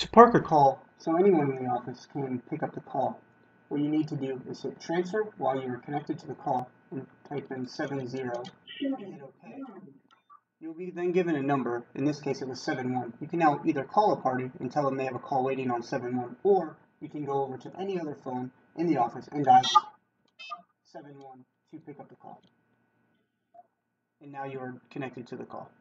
To park a call so anyone in the office can pick up the call, what you need to do is hit transfer while you are connected to the call and type in 70 and hit OK. You'll be then given a number. In this case it was 71. You can now either call a party and tell them they have a call waiting on 71, or you can go over to any other phone in the office and dial 71 to pick up the call. And now you are connected to the call.